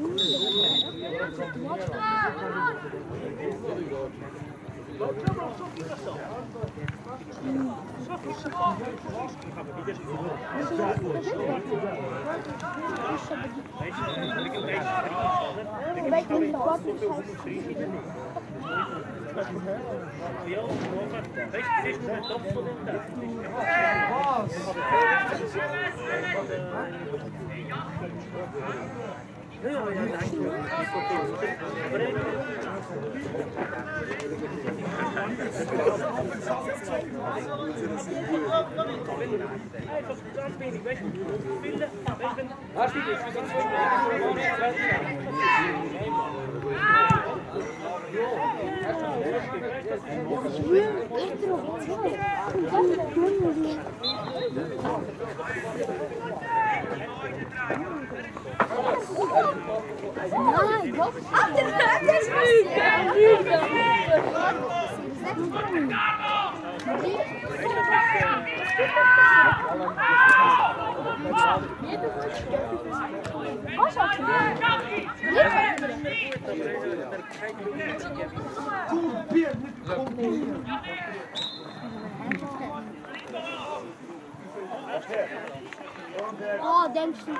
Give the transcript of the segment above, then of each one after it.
Oh, denk je niet.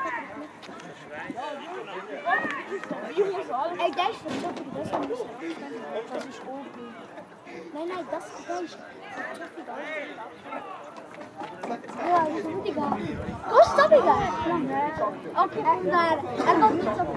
Ik denk dat dat is open. Nee, dat is deze. Ja, dat moet ik gaan. Hoe stop ik daar? Oké, daar. En dan niet op.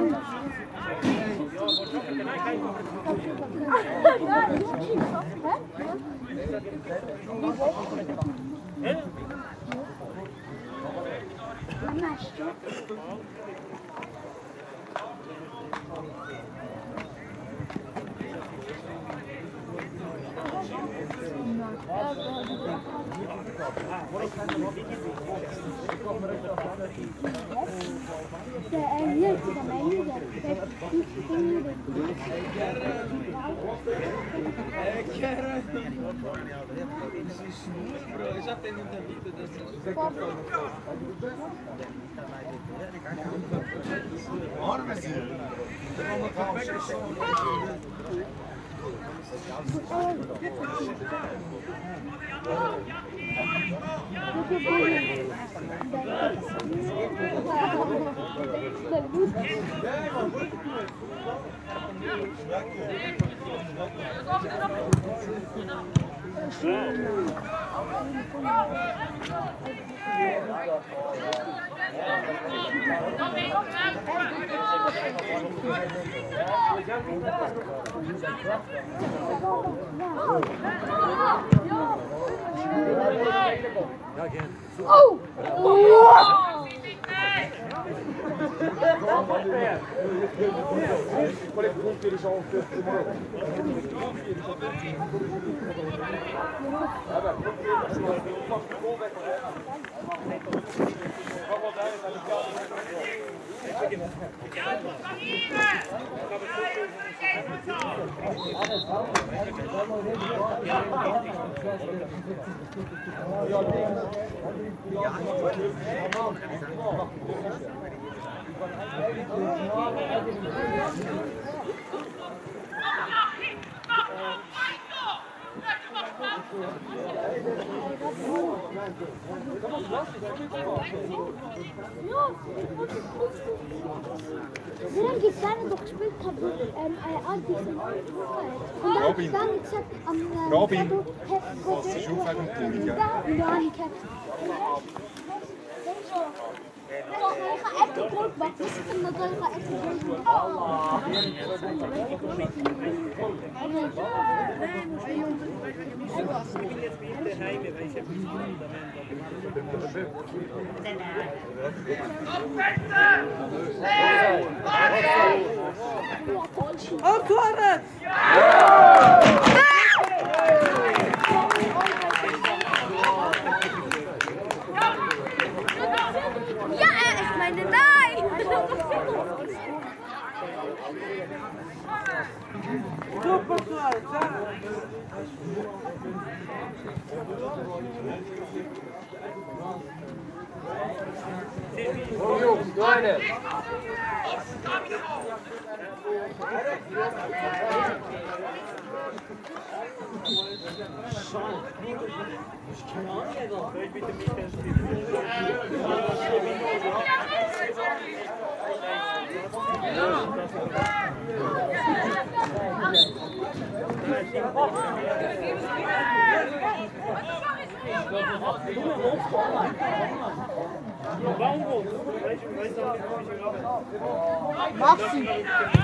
Oh! Ik ben nog gespeeld Robin. Robin. Was ist auf wegen dem Pulli? Ja, ich heb. Ik ga echt een brood bakken, en dan ga ik echt een brood Opkomen! Super Suarez, ciao! Kom jongens, kleine! Maxi.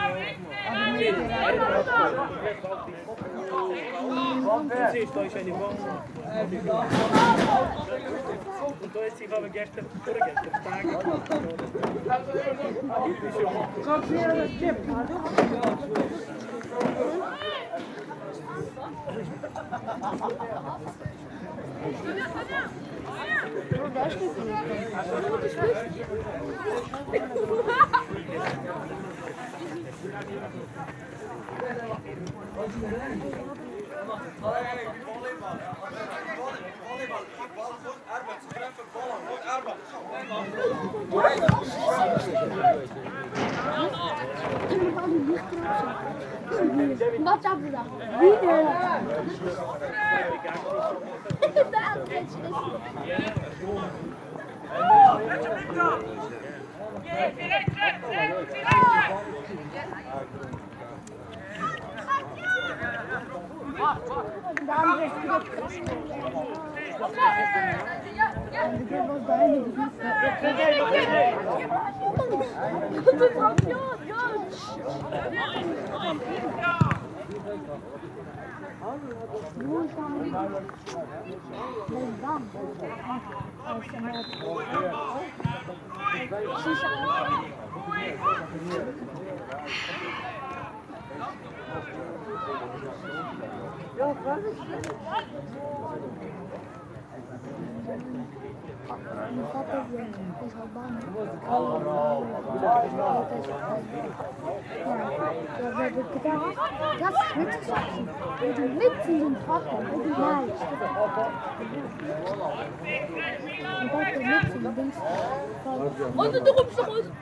Wat heb je dan? Wie Das ist Schwitzsachen. Mit dem Trocken, mit dem Leicht. Und dann der Witz in links. Und du kommst doch aus.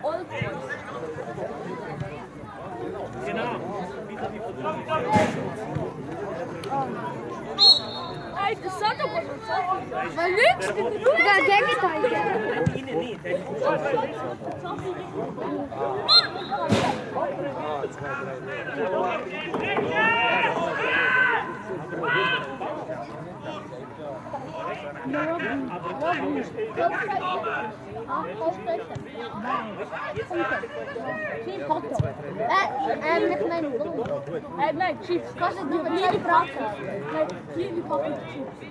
Ey, das sagt aber schon. Weil nix. Ja, der geht da. Nee, chips. Kost het nu met 2 praten? Nee, 4 pakken chips.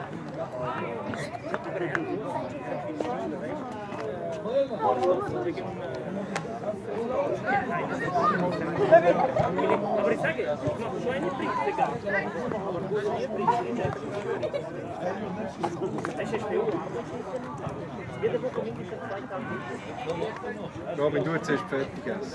Aber ich sage, ich mache so eine Tricksticker. Es ist viel. Jede Woche mindestens 2 Tage. Robin, du jetzt erst fertig essen.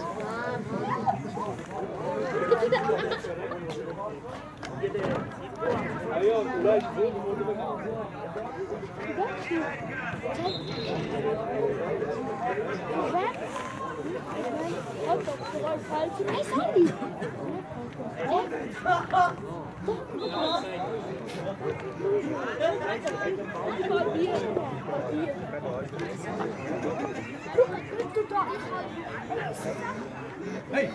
Hey!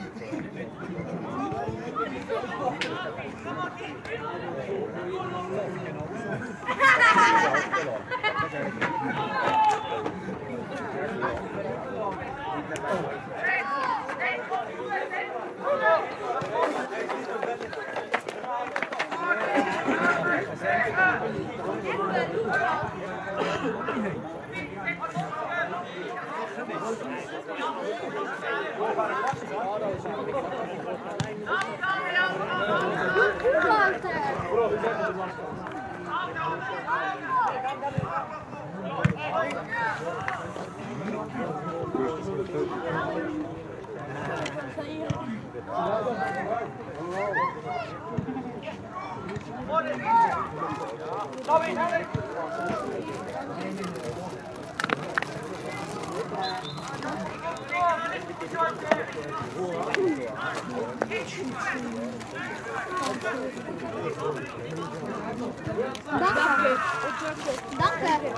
Danke. Danke.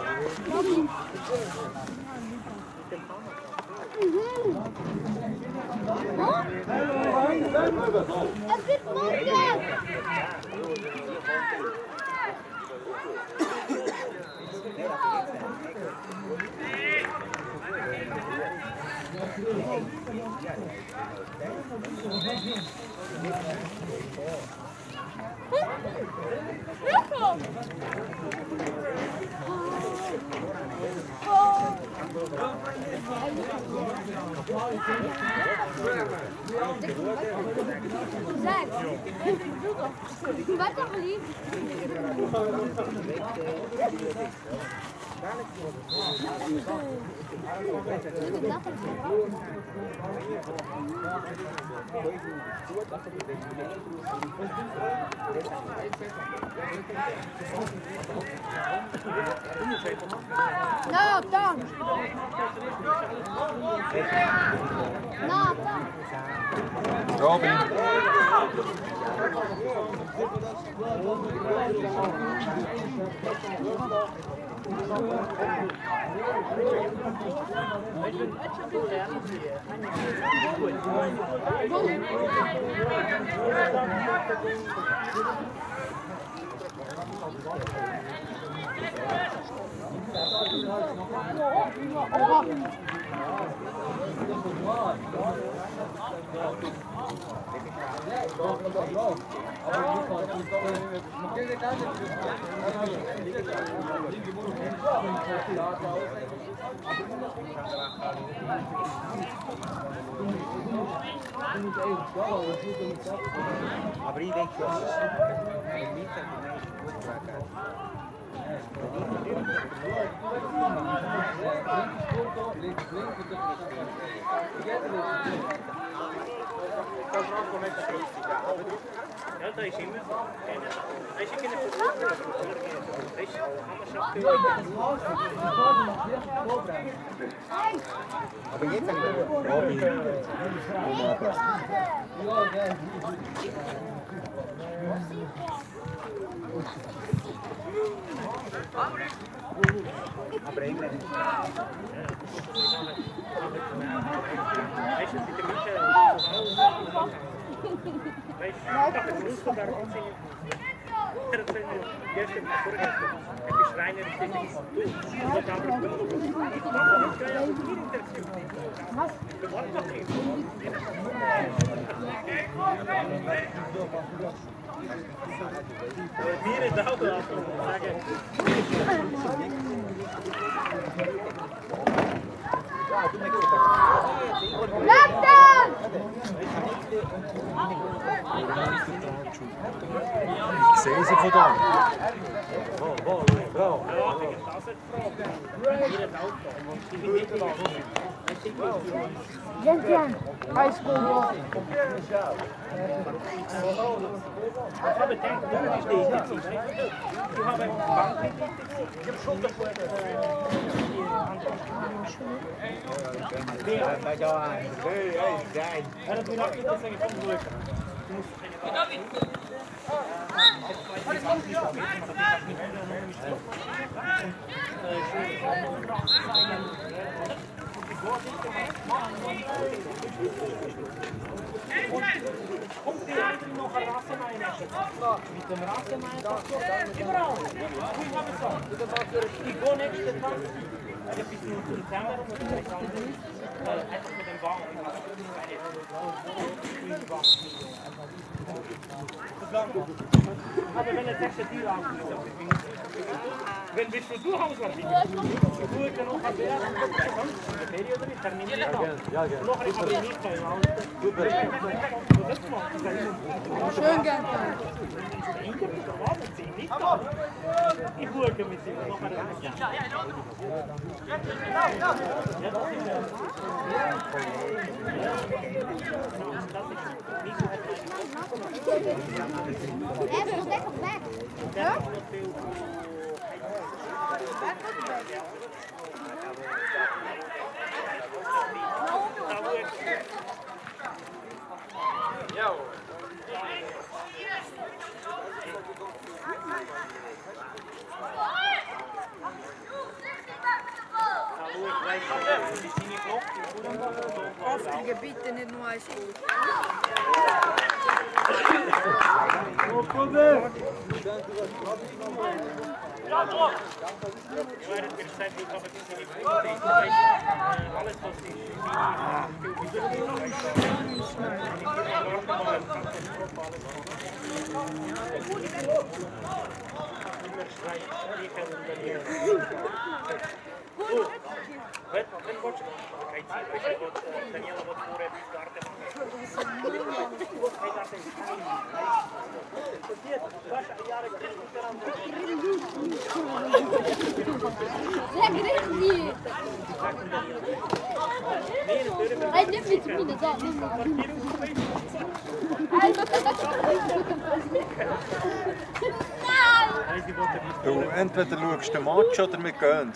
Es gibt Mundgeld. Zeg, wat toch lief? No, don't. No, don't. Robin. Aber ich denke schon, wenn nicht, dann bin ich gut dran. Ja, da ist immer so. Da ist keine Versuchung. Aber jetzt Robin. Aber England. Weißt du, mit der Mitte. Weißt du, das ist sogar wahnsinnig. Gestern vorgestern, der Schreiner ist nicht und dann was? Mir ist auch da, Ich sehe sie von da. Gentian, high school ball. Ich habe gedacht, du bist die. Ich habe Bank. Ich habe schon davor. Kommt die noch eine Rasenmäher? Mit dem Rasenmäher? Überall. Ich habe gesagt, ich gehe nächsten Tag bis zum Dezember und dann einfach mit dem Wagen. Aber wenn er 6 Tiere ankommt, wenn wir schon zu Hause sind, du ich noch ein Bär, eine Ferie oder nicht, terminieren wir noch ein Abonniert bei Super. Schön gern. Ich gucke mit ihm noch eine Even lekker weg. Ja? Afvliegen bitte nicht nur als ich. Hij neemt vitamine, dat neemt Du, entweder schaust du den Match oder wir gehen.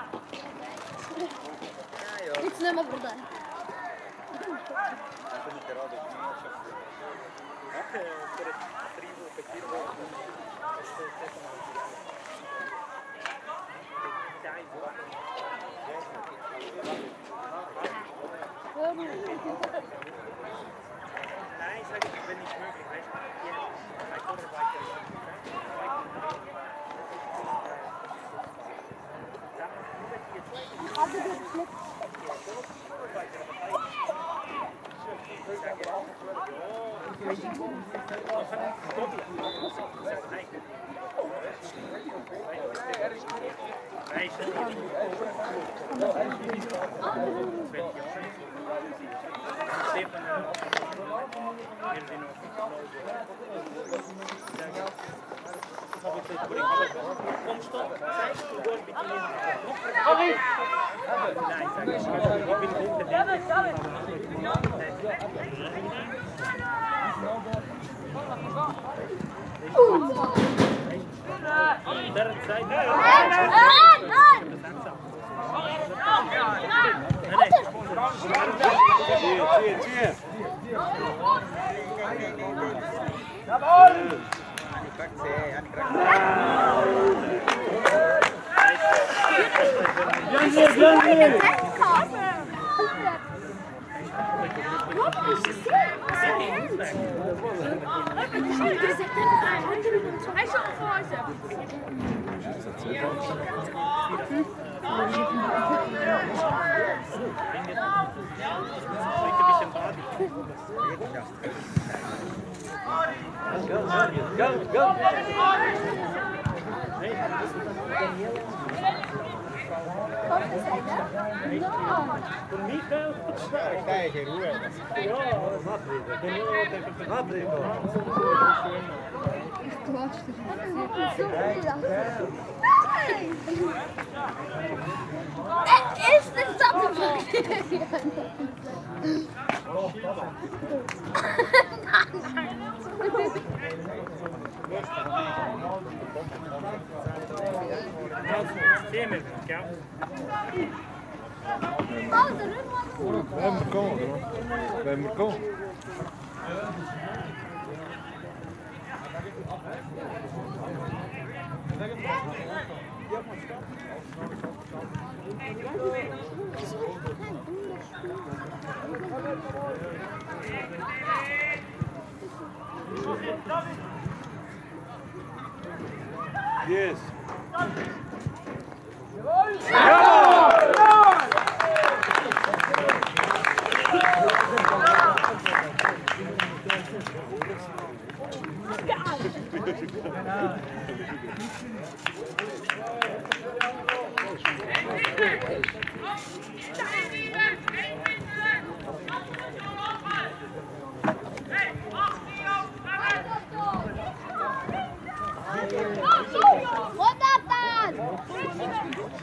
Niks niet meer voor dat. Nein, sag ich, wenn nicht möglich. Weißt du, Is dit dat Wenn wir gehen. Yes.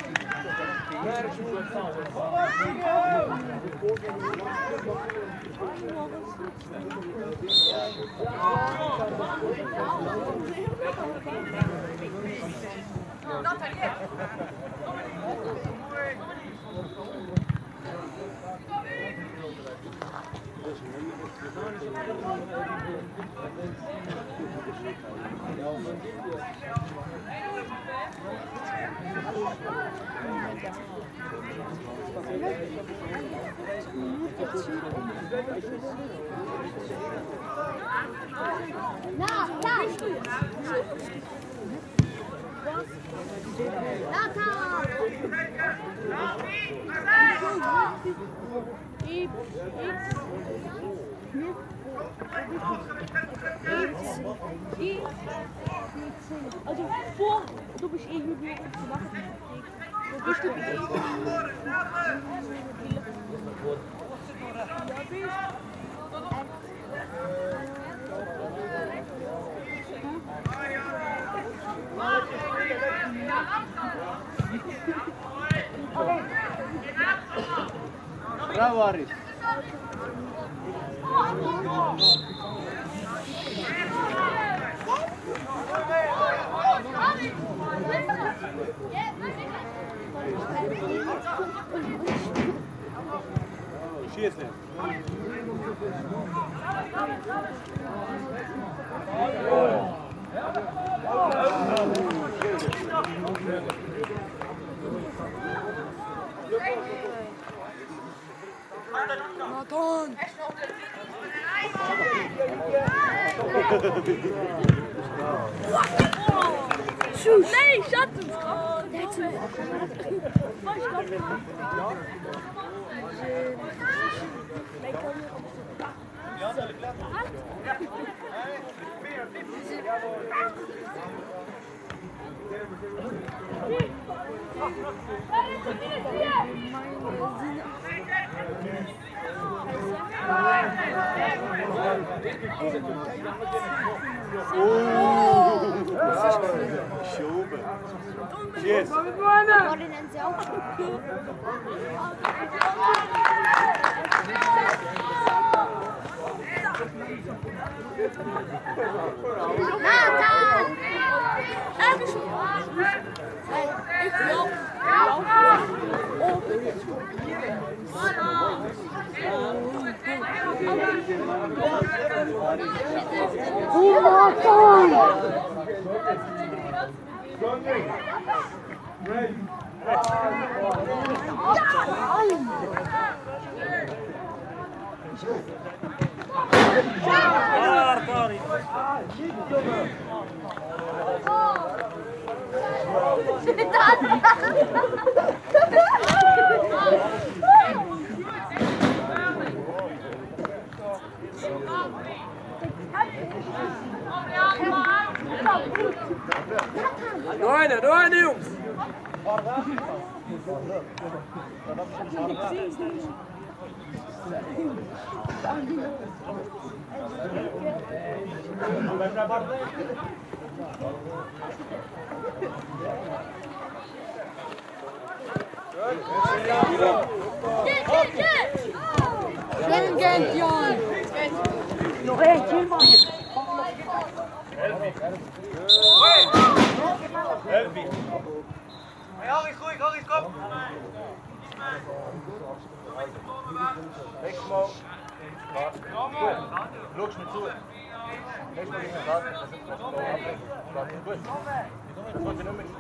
Wat dat dan? Also vor, du bist irgendwie zu machen. Du bist du Bravo, Aris. Schießen. Nathan! Shoot! Nee, shut hem! That's it. Schoben. Cheers. Worden en zelf. Nathan! Ik loop. Hoe maakt Doe eine, jongens. Gent, Jan! nog eentje, man? Elfie. Hey, Harris, kom! Nächstes Mal. Schau mir zu. Nächstes Mal ist Rad. Gut. Das wollte ich nur mit.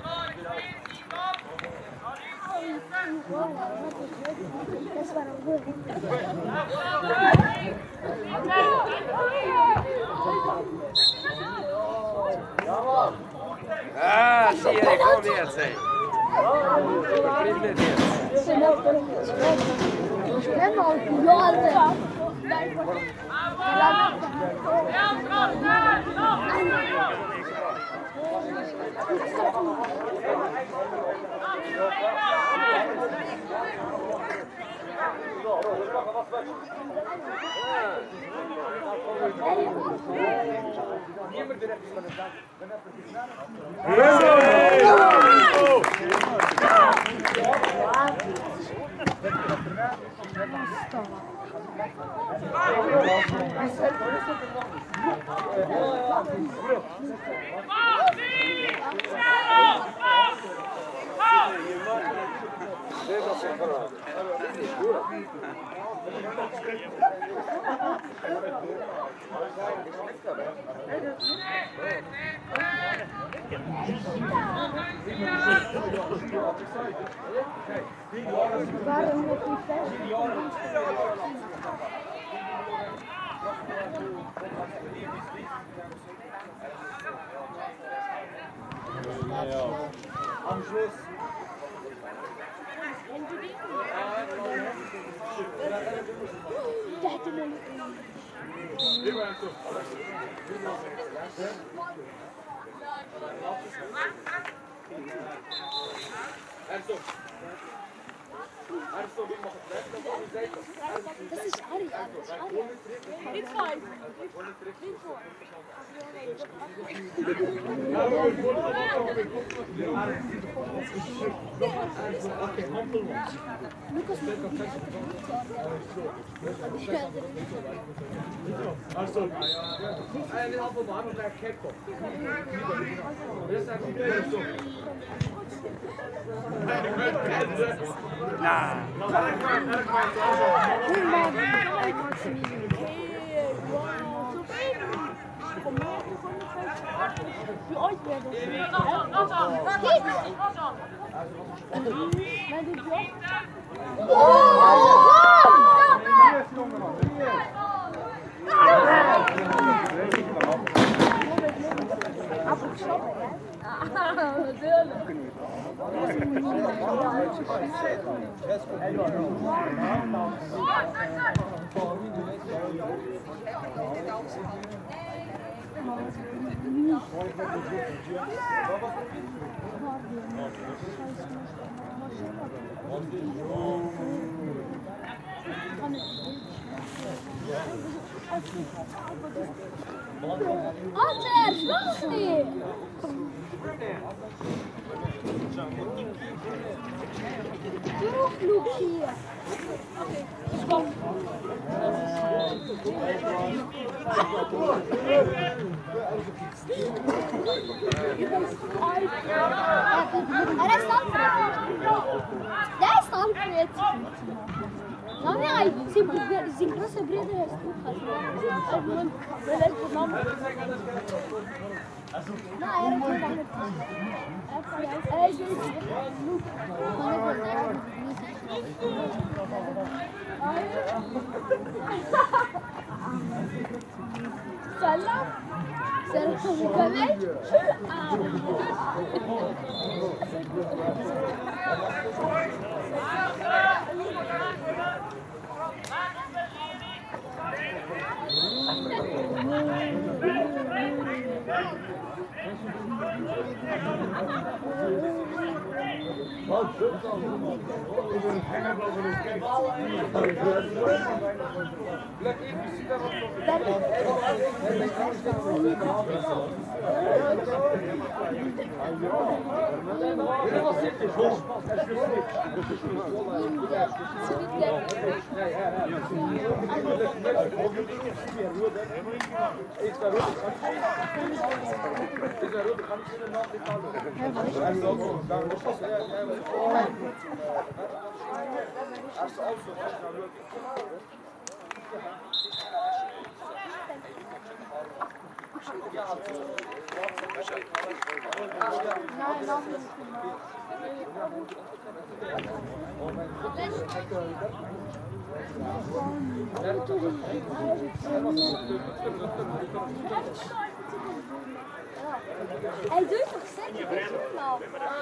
Das war noch gut. Ah, zie je, ik kom weer zijn. Waarom nog niet verder? Am Schluss. Das ist Ari. Nicht fein. Lukas Also, eine Apfel war noch der Kekko. Für euch wäre Alter, schlaf nicht! Durchflug hier! Komm! Er ist Alfred! Der ist Alfred! Nein, zijn große Brüder ist Lukas. Welcher Name? Nein, er ist nicht Salam. Salam. Comment? Hij doet toch zeker niet normaal?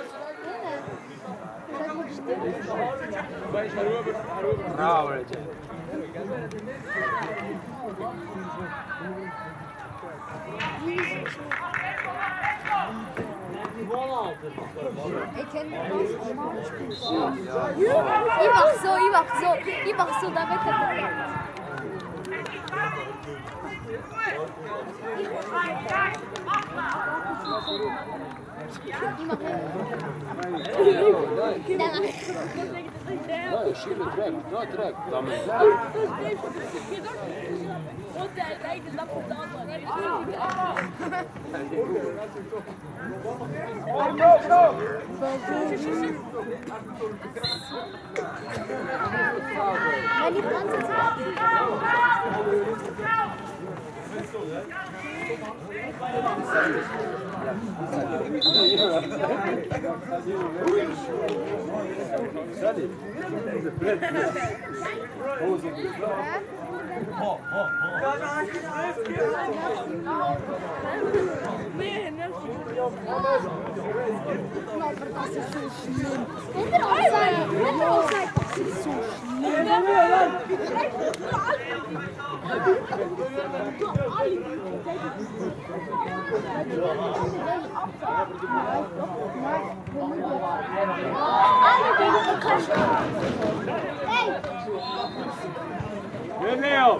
Ik ken het wel. Je mag zo, daar ben ik het. Da, širi trek, da trek. Tamo je. Good Neil.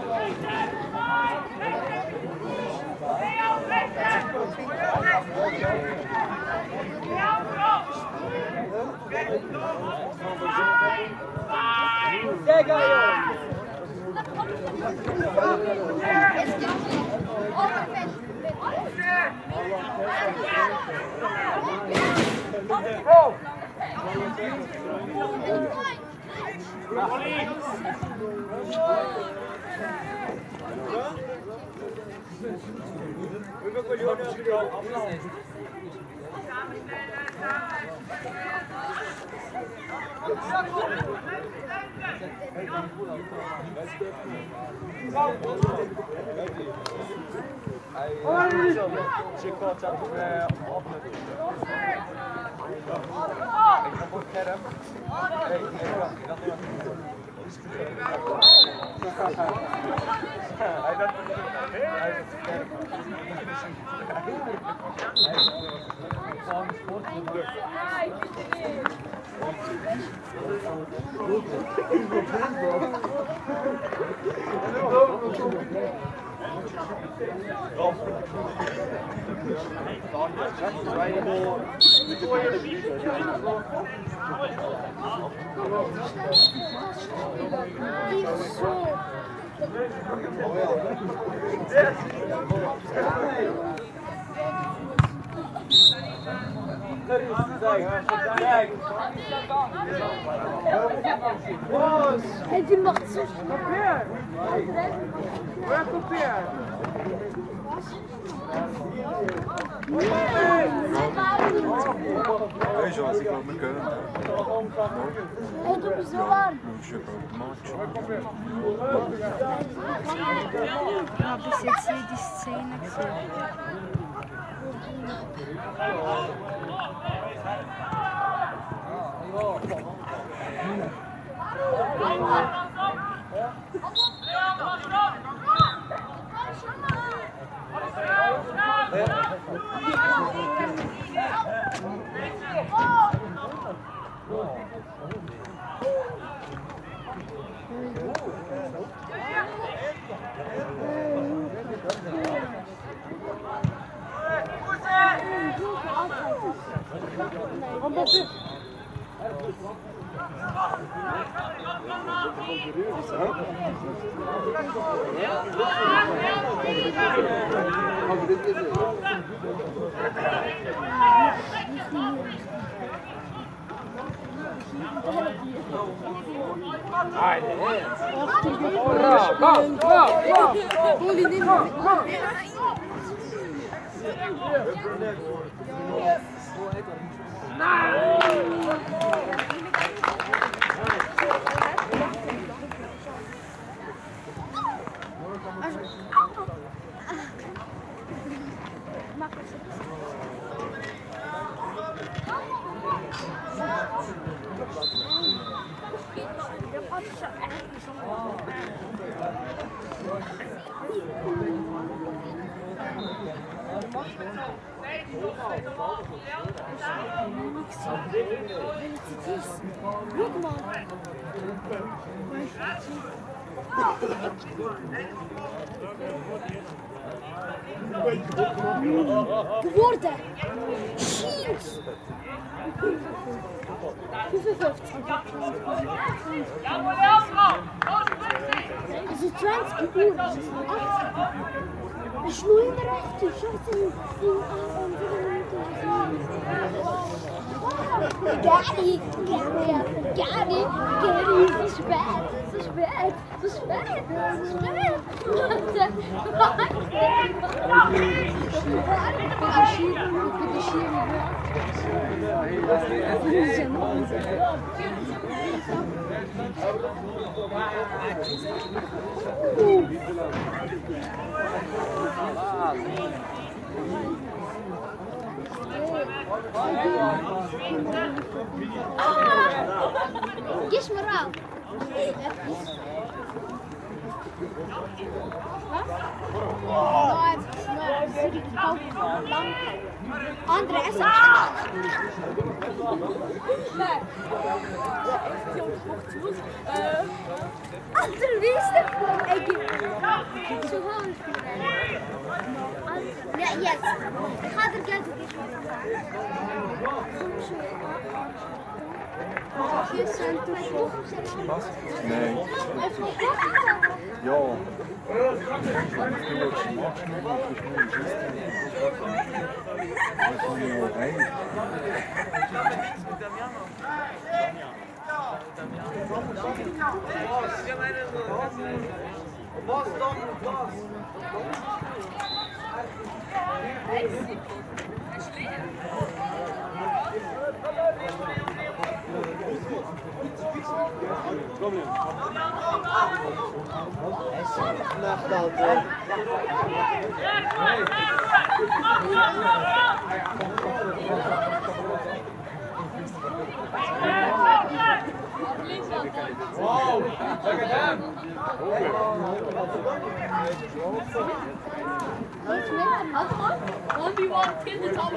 Hij die mag zo Waar komt hij? Hey Jonas, ik loop met kunnen. Hij doet me zo warm. Ja, bis jetzt jede Szene gesehen. Look man. Geworden. Jeez. Hoeveel 50? Het is 20 uur. Het is 8. We schnoeien erachter. Scheiße. Gary, so spät, so spät, so spät, so spät. Gis maar aan. Andere is Andere wie is het? Ik zo gewoon. Ja, yes. Ik ga er geld op. Was? Nee. Ja. Was dan? Was? Wow, look at them. One v one, kill the top.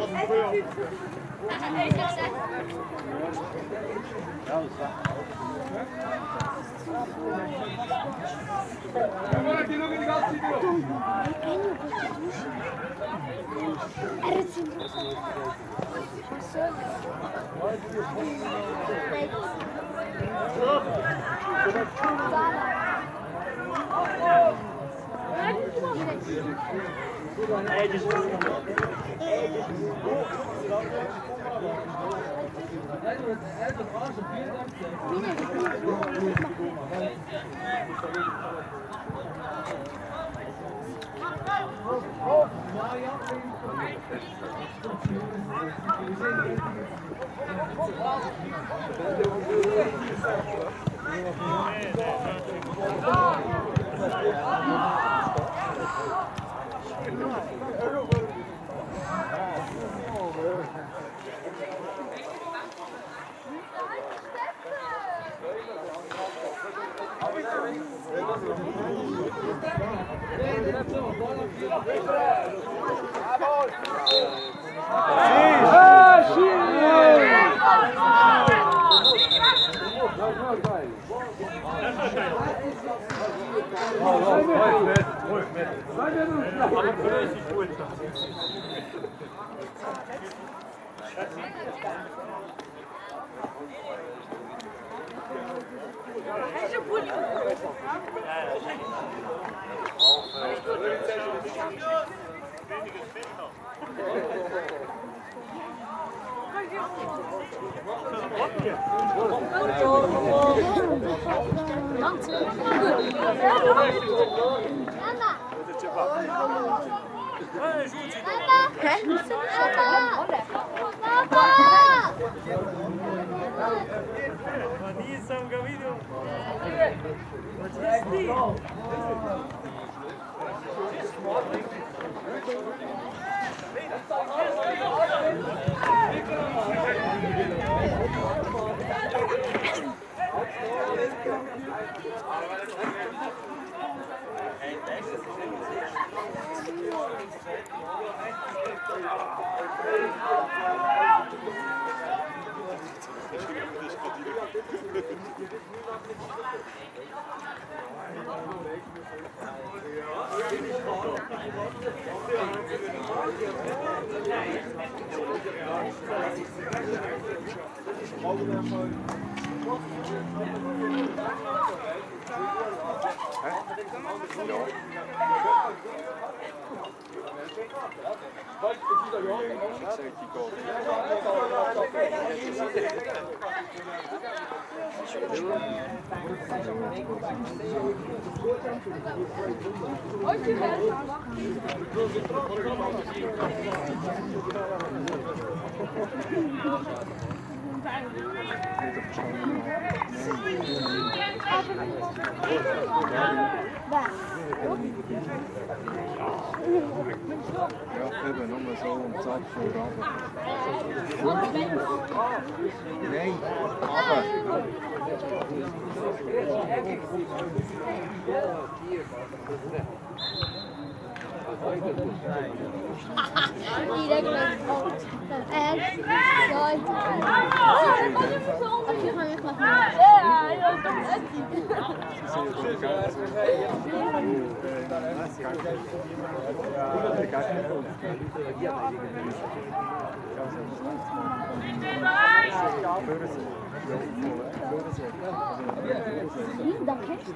Ja, eben nur so und zack, vor Nein, aber. Direkt met en zo. Als je gewoon echt mag. Dat heeft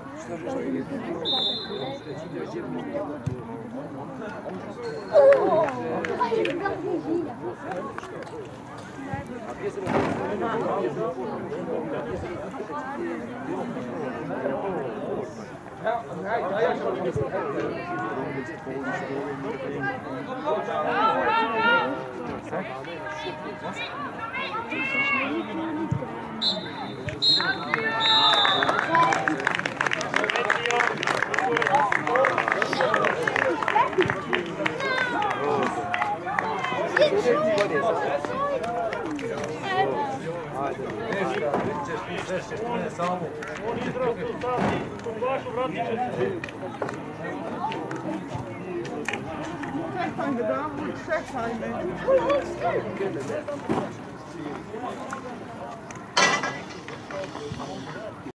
Gedaan moet seks zijn.